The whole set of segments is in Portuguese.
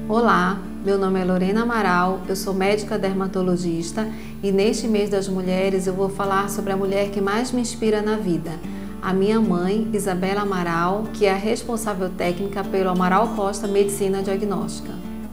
Olá, meu nome é Lorena Amaral, eu sou médica dermatologista e neste mês das mulheres eu vou falar sobre a mulher que mais me inspira na vida, a minha mãe, Isabela Amaral, que é a responsável técnica pelo Amaral Costa Medicina Diagnóstica.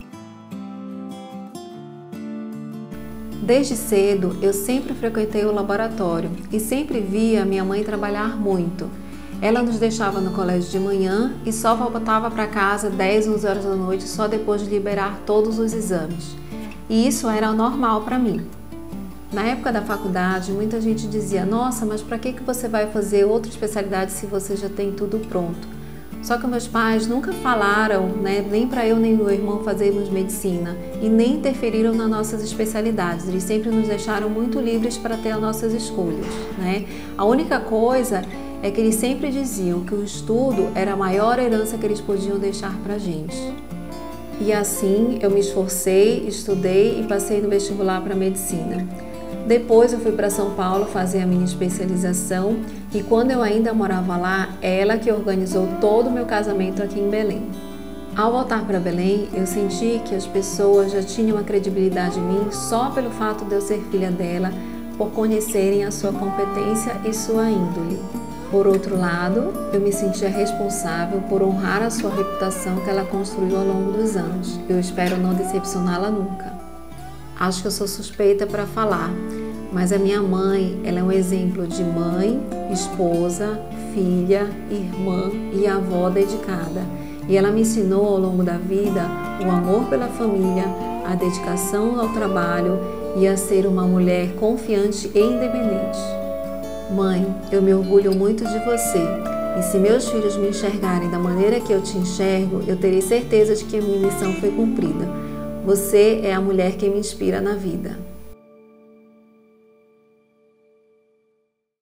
Desde cedo eu sempre frequentei o laboratório e sempre via minha mãe trabalhar muito. Ela nos deixava no colégio de manhã e só voltava para casa 10, 11 horas da noite só depois de liberar todos os exames. E isso era normal para mim. Na época da faculdade, muita gente dizia: nossa, mas para que você vai fazer outra especialidade se você já tem tudo pronto? Só que meus pais nunca falaram, nem para eu nem meu irmão fazermos medicina e nem interferiram nas nossas especialidades. Eles sempre nos deixaram muito livres para ter as nossas escolhas. A única coisa é que eles sempre diziam que o estudo era a maior herança que eles podiam deixar para a gente. E assim eu me esforcei, estudei e passei no vestibular para medicina. Depois eu fui para São Paulo fazer a minha especialização e quando eu ainda morava lá, ela que organizou todo o meu casamento aqui em Belém. Ao voltar para Belém, eu senti que as pessoas já tinham uma credibilidade em mim só pelo fato de eu ser filha dela, por conhecerem a sua competência e sua índole. Por outro lado, eu me sentia responsável por honrar a sua reputação que ela construiu ao longo dos anos. Eu espero não decepcioná-la nunca. Acho que eu sou suspeita para falar, mas a minha mãe, ela é um exemplo de mãe, esposa, filha, irmã e avó dedicada. E ela me ensinou ao longo da vida o amor pela família, a dedicação ao trabalho e a ser uma mulher confiante e independente. Mãe, eu me orgulho muito de você e se meus filhos me enxergarem da maneira que eu te enxergo, eu terei certeza de que a minha missão foi cumprida. Você é a mulher que me inspira na vida.